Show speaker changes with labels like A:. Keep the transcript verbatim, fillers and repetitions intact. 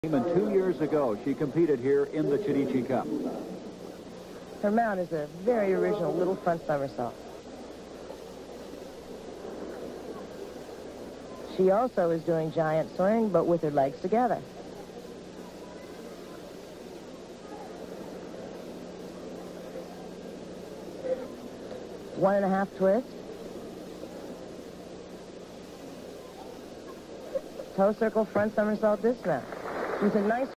A: And two years ago, she competed here in the Chunichi Cup.
B: Her mount is a very original little front somersault. She also is doing giant swing, but with her legs together. One and a half twist. Toe circle front somersault dismount. With a nice